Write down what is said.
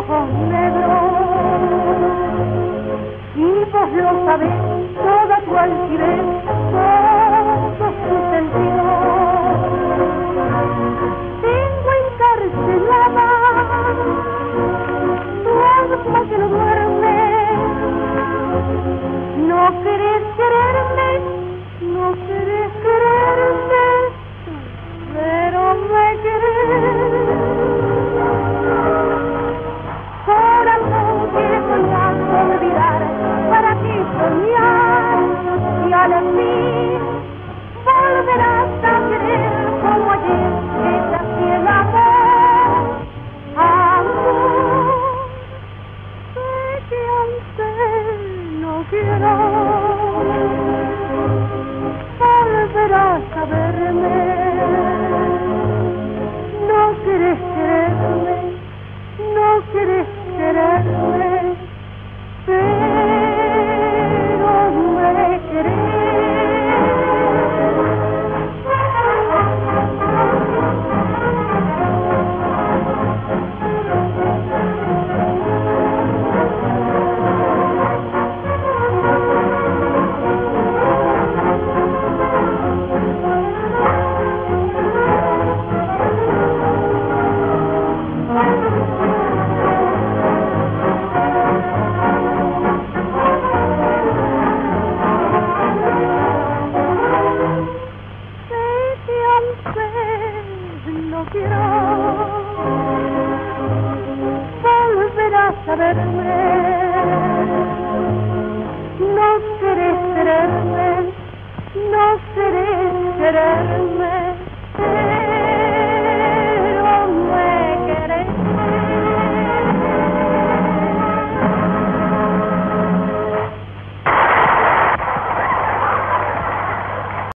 ojos negros, y vos lo sabés, toda tu altivez, todos tus sentidos. Tengo encarcelada tu alma que no duerme. No querés quererme, no querés quererme, pero me querés. Corazón que soñás olvidar, para ti soñar, y al fin volverás a querer como ayer, que te hacía el amor. Amor, sé que aunque no quiero, volverás a verme. No querés quererme, no querés quererme, pero me querés. No quiero, volverás a verme. No querés quererme, no querés quererme.